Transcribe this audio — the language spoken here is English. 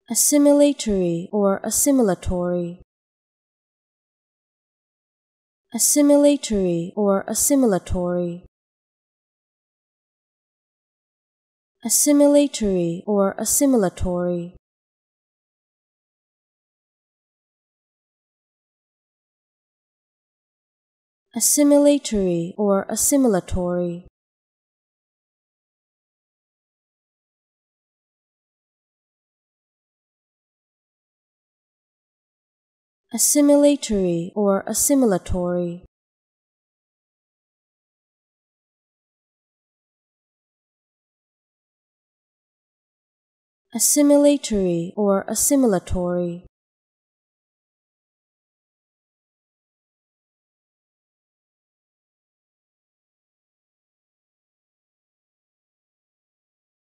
assimilatory or assimilatory, assimilatory or assimilatory, assimilatory or assimilatory, assimilatory or assimilatory, assimilatory or assimilatory, assimilatory or assimilatory,